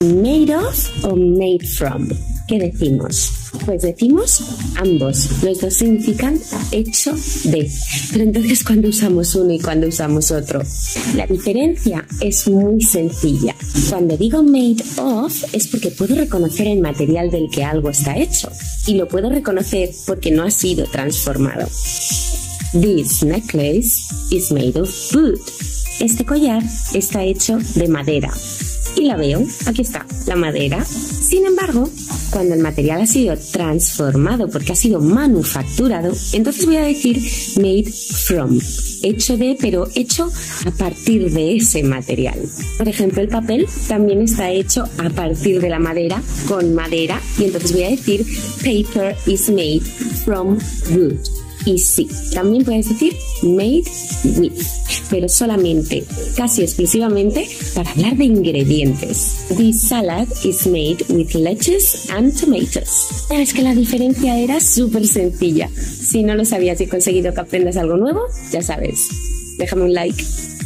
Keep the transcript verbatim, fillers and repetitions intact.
¿Made of o made from? ¿Qué decimos? Pues decimos ambos. Los dos significan hecho de. Pero entonces, ¿cuándo usamos uno y cuándo usamos otro? La diferencia es muy sencilla. Cuando digo made of es porque puedo reconocer el material del que algo está hecho. Y lo puedo reconocer porque no ha sido transformado. This necklace is made of wood. Este collar está hecho de madera. Y la veo, aquí está, la madera. Sin embargo, cuando el material ha sido transformado porque ha sido manufacturado, entonces voy a decir made from, hecho de, pero hecho a partir de ese material. Por ejemplo, el papel también está hecho a partir de la madera, con madera, y entonces voy a decir paper is made from wood. Y sí, también puedes decir made with, pero solamente, casi exclusivamente, para hablar de ingredientes. This salad is made with lettuce and tomatoes. Es que la diferencia era súper sencilla. Si no lo sabías y he conseguido que aprendas algo nuevo, ya sabes, déjame un like.